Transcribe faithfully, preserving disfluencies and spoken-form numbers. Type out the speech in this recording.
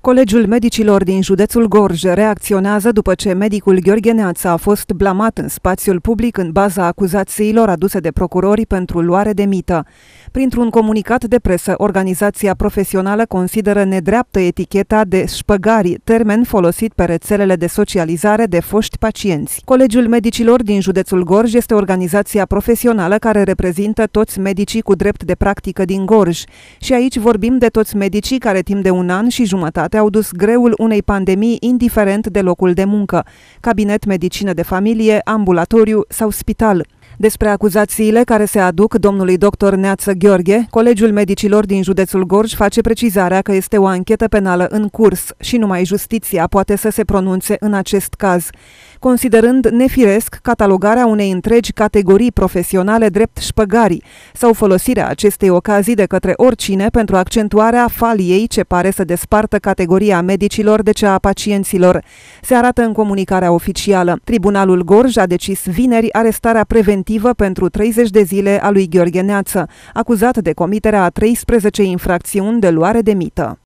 Colegiul Medicilor din județul Gorj reacționează după ce medicul Gheorghe Neață a fost blamat în spațiul public în baza acuzațiilor aduse de procurori pentru luare de mită. Printr-un comunicat de presă, organizația profesională consideră nedreaptă eticheta de șpăgari, termen folosit pe rețelele de socializare de foști pacienți. Colegiul Medicilor din județul Gorj este organizația profesională care reprezintă toți medicii cu drept de practică din Gorj. Și aici vorbim de toți medicii care timp de un an și jumătate au dus greul unei pandemii indiferent de locul de muncă, cabinet, medicină de familie, ambulatoriu sau spital. Despre acuzațiile care se aduc domnului doctor Neață Gheorghe, Colegiul Medicilor din județul Gorj face precizarea că este o anchetă penală în curs și numai justiția poate să se pronunțe în acest caz, considerând nefiresc catalogarea unei întregi categorii profesionale drept șpăgarii sau folosirea acestei ocazii de către oricine pentru accentuarea faliei ce pare să despartă categoria medicilor de cea a pacienților. Se arată în comunicarea oficială. Tribunalul Gorj a decis vineri arestarea preventivă pentru treizeci de zile a lui Gheorghe Neață, acuzat de comiterea a treisprezece infracțiuni de luare de mită.